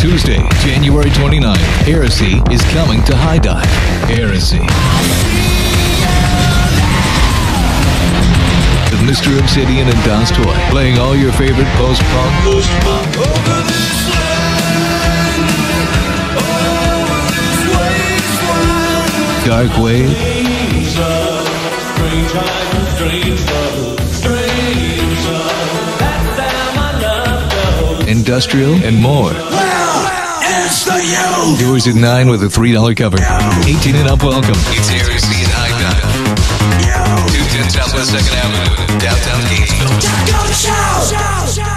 Tuesday, January 29th, Heresy is coming to High Dive. Heresy. With Mr. Obsidian and Das Toy, playing all your favorite post-punk. Dark Wave. Industrial and more. Doors at 9 with a $3 cover. 18 and up welcome. It's Heresy at High Dive. 210 Southwest 2nd Avenue, downtown Gainesville.